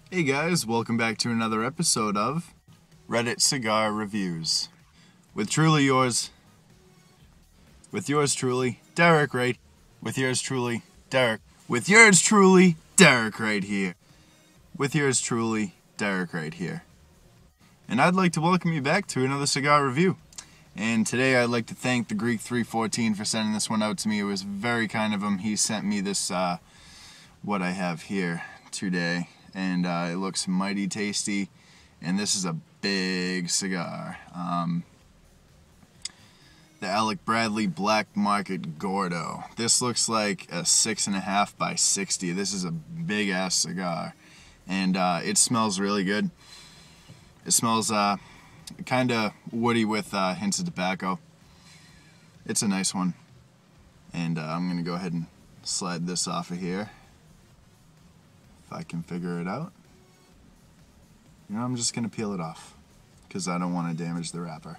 Hey guys, welcome back to another episode of Reddit Cigar Reviews. With yours truly, Derek right. With yours truly, Derek. With yours truly, Derek right here. With yours truly, Derek right here. And I'd like to welcome you back to another cigar review. And today I'd like to thank the Greek 314 for sending this one out to me. It was very kind of him. He sent me this, what I have here today. And it looks mighty tasty, and this is a big cigar. The Alec Bradley Black Market Gordo. This looks like a 6.5 by 60. This is a big ass cigar, and it smells really good. It smells kind of woody with hints of tobacco. It's a nice one, and I'm gonna go ahead and slide this off of here. If I can figure it out. You know, I'm just going to peel it off because I don't want to damage the wrapper.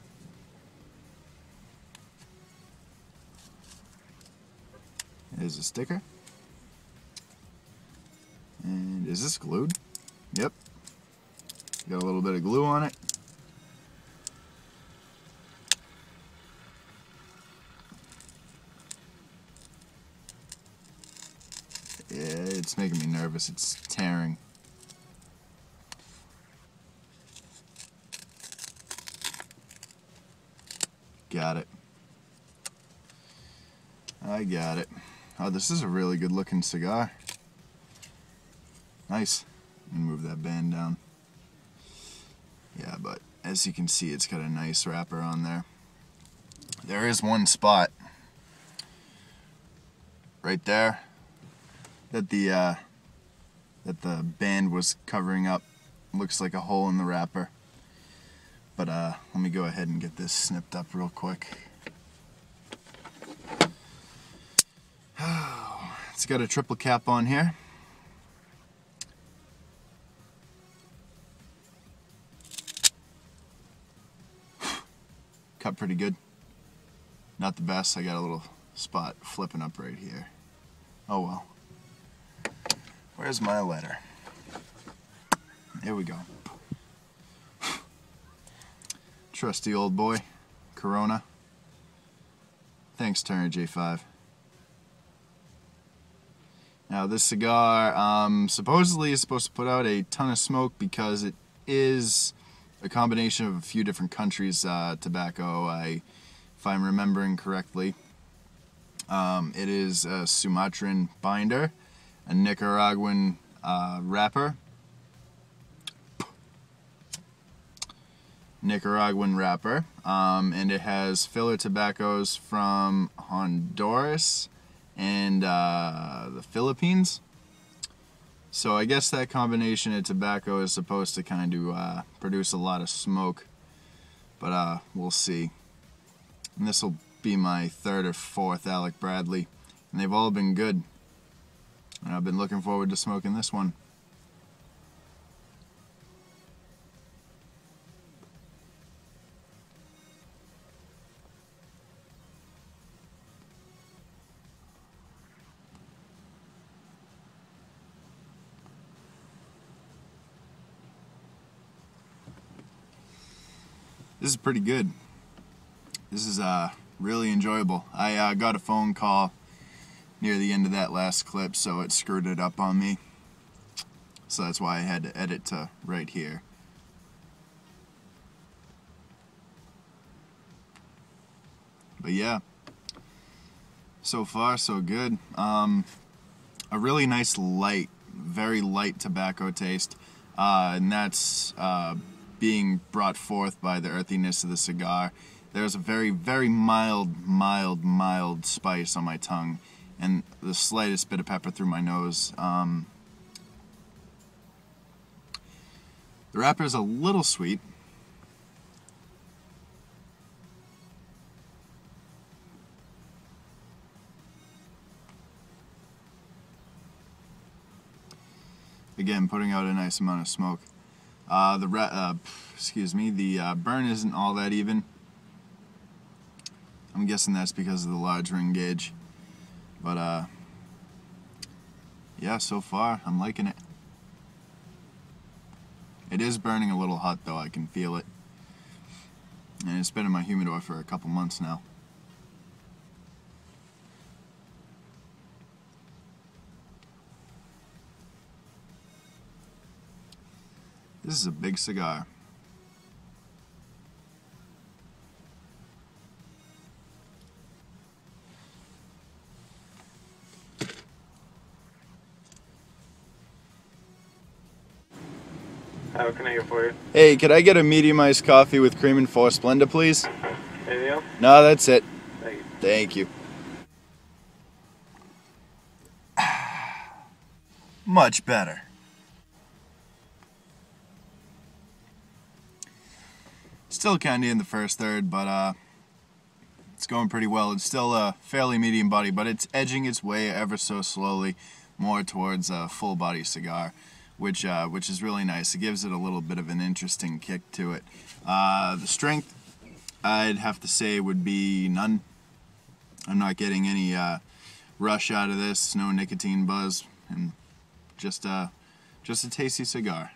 There's a sticker. And is this glued? Yep. Got a little bit of glue on it. Yeah, it's making me nervous. It's tearing. Got it. I got it. Oh, this is a really good looking cigar. Nice. Let me move that band down. Yeah, but as you can see, it's got a nice wrapper on there. There is one spot right there that the band was covering up. Looks like a hole in the wrapper. But let me go ahead and get this snipped up real quick. It's got a triple cap on here. Cut pretty good. Not the best. I got a little spot flipping up right here. Oh well. Where's my letter? Here we go. Trusty old boy, Corona. Thanks, Turner J5. Now this cigar supposedly is supposed to put out a ton of smoke because it is a combination of a few different countries' tobacco. If I'm remembering correctly, it is a Sumatran binder, a Nicaraguan wrapper, and it has filler tobaccos from Honduras and the Philippines. So I guess that combination of tobacco is supposed to kind of produce a lot of smoke, but we'll see. And this will be my third or fourth Alec Bradley, and they've all been good. And I've been looking forward to smoking this one. This is pretty good. This is really enjoyable. I got a phone call near the end of that last clip, so it screwed it up on me. So that's why I had to edit to right here. But yeah, so far so good. A really nice light, very light tobacco taste, and that's being brought forth by the earthiness of the cigar. There's a very, very mild spice on my tongue, and the slightest bit of pepper through my nose. The wrapper is a little sweet. Again, putting out a nice amount of smoke. The burn isn't all that even. I'm guessing that's because of the large ring gauge. But yeah, so far I'm liking it. It is burning a little hot though, I can feel it. And it's been in my humidor for a couple months now. This is a big cigar. How can I get for you? Hey, could I get a medium iced coffee with cream and 4 Splenda, please? Anything else? No, that's it. Thank you. Thank you. Much better. Still kinda in the first third, but it's going pretty well. It's still a fairly medium body, but it's edging its way ever so slowly more towards a full body cigar, which is really nice. It gives it a little bit of an interesting kick to it. The strength, I'd have to say, would be none. I'm not getting any rush out of this, no nicotine buzz, and just a tasty cigar.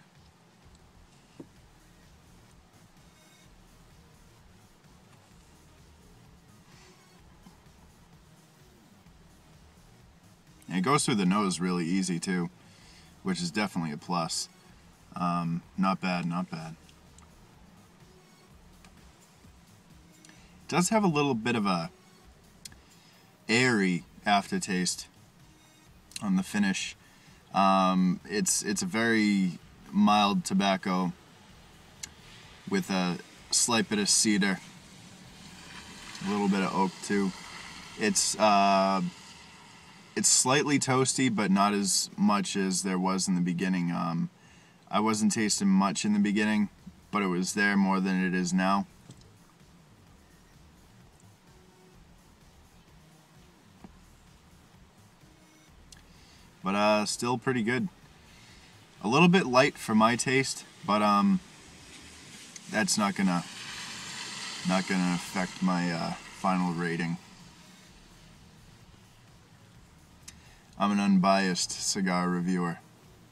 And it goes through the nose really easy too, which is definitely a plus. Not bad, not bad. It does have a little bit of a airy aftertaste on the finish. It's a very mild tobacco with a slight bit of cedar, a little bit of oak too. It's slightly toasty, but not as much as there was in the beginning. I wasn't tasting much in the beginning, but it was there more than it is now. But still pretty good. A little bit light for my taste, but that's not gonna affect my final rating. I'm an unbiased cigar reviewer.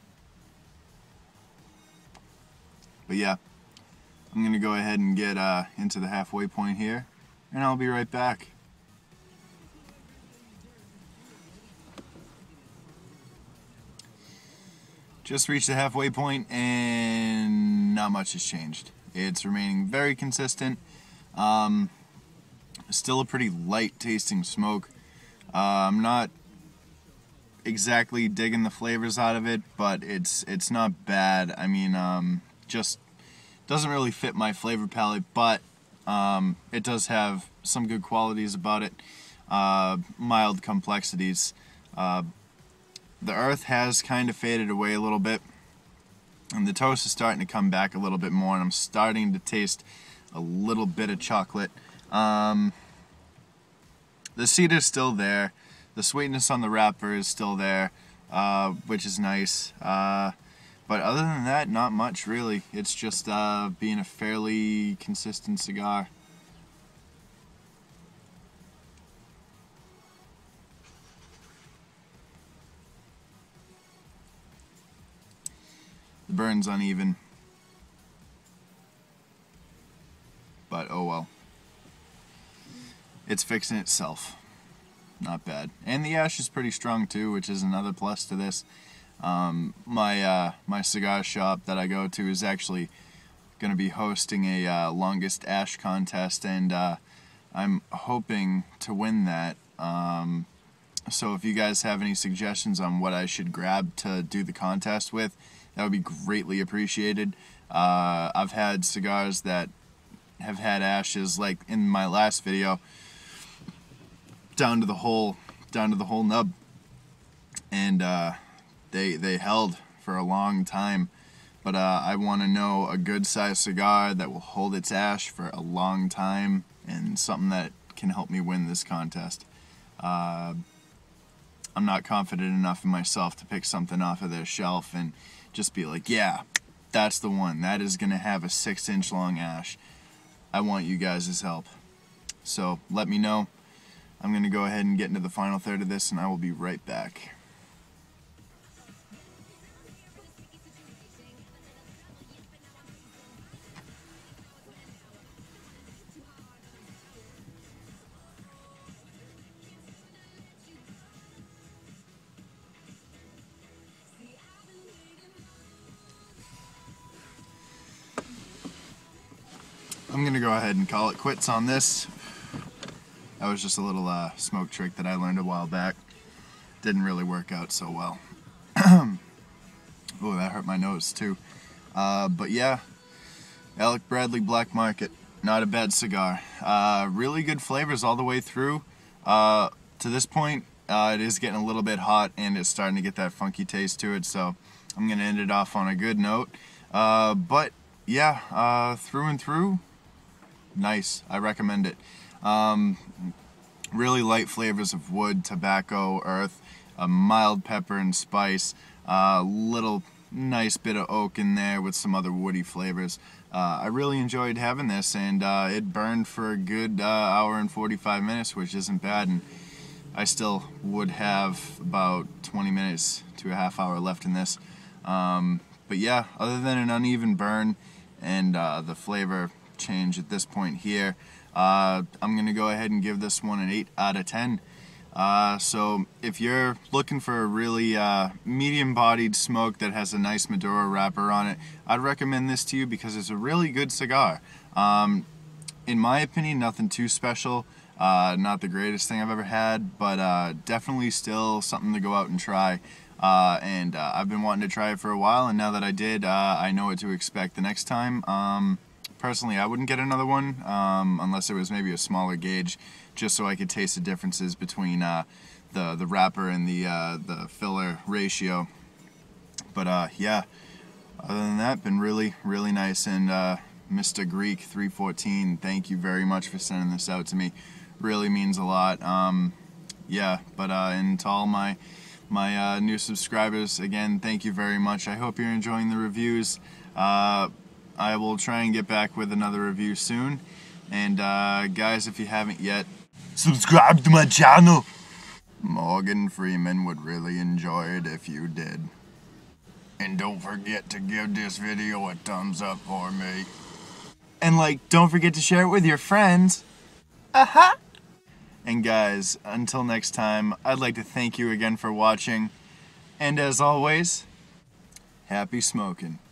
But yeah, I'm gonna go ahead and get into the halfway point here, and I'll be right back. Just reached the halfway point and not much has changed. It's remaining very consistent. Still a pretty light tasting smoke. I'm not exactly digging the flavors out of it, but it's not bad. I mean, just doesn't really fit my flavor palette, but it does have some good qualities about it. Mild complexities. The earth has kind of faded away a little bit, and the toast is starting to come back a little bit more, and I'm starting to taste a little bit of chocolate. The cedar's still there. The sweetness on the wrapper is still there, which is nice. But other than that, not much really. It's just being a fairly consistent cigar. The burn's uneven, but oh well. It's fixing itself. Not bad. And the ash is pretty strong too, which is another plus to this. My cigar shop that I go to is actually going to be hosting a longest ash contest, and I'm hoping to win that. So if you guys have any suggestions on what I should grab to do the contest with, that would be greatly appreciated. I've had cigars that have had ashes, like in my last video, down to the whole nub, and they held for a long time. But I want to know a good sized cigar that will hold its ash for a long time, and something that can help me win this contest. I'm not confident enough in myself to pick something off of their shelf and just be like, yeah, that's the one. That is going to have a 6-inch long ash. I want you guys' help. So let me know. I'm going to go ahead and get into the final third of this, and I will be right back. I'm gonna go ahead and call it quits on this. That was just a little smoke trick that I learned a while back. Didn't really work out so well. Oh, that hurt my nose too. But yeah, Alec Bradley Black Market, not a bad cigar. Really good flavors all the way through. To this point, it is getting a little bit hot and it's starting to get that funky taste to it, so I'm going to end it off on a good note. But yeah, through and through, nice. I recommend it. Really light flavors of wood, tobacco, earth, a mild pepper and spice, little nice bit of oak in there with some other woody flavors. I really enjoyed having this, and it burned for a good hour and 45 minutes, which isn't bad, and I still would have about 20 minutes to a half hour left in this. But yeah, other than an uneven burn and the flavor change at this point here, I'm going to go ahead and give this one an 8 out of 10. So if you're looking for a really medium-bodied smoke that has a nice Maduro wrapper on it, I'd recommend this to you because it's a really good cigar. In my opinion, nothing too special. Not the greatest thing I've ever had, but definitely still something to go out and try. And I've been wanting to try it for a while, and now that I did, I know what to expect the next time. Personally, I wouldn't get another one unless it was maybe a smaller gauge, just so I could taste the differences between the wrapper and the filler ratio. But yeah, other than that, been really nice. And Mr. Greek 314, thank you very much for sending this out to me. Really means a lot. Yeah, but and to all my new subscribers, again, thank you very much. I hope you're enjoying the reviews. I will try and get back with another review soon. And guys, if you haven't yet, subscribe to my channel. Morgan Freeman would really enjoy it if you did. And don't forget to give this video a thumbs up for me. And don't forget to share it with your friends. And guys, until next time, I'd like to thank you again for watching. And as always, happy smoking.